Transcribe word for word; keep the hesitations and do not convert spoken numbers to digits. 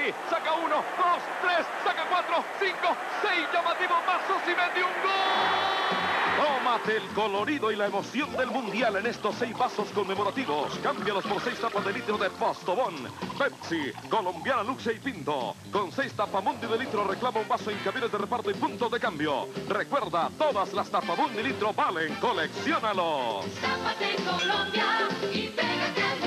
Pepsi. Saca uno, dos, tres, saca cuatro, cinco, seis llamativos vasos y mete un gol. Tómate el colorido y la emoción del mundial en estos seis vasos conmemorativos. Cámbialos por seis tapas de litro de Postobón. Pepsi, Colombiana, Luxe y Pinto. Con seis tapamundi de litro reclama un vaso en camiones de reparto y puntos de cambio. Recuerda, todas las tapamundi litro valen. Colecciónalos. Tápate Colombia y pégate al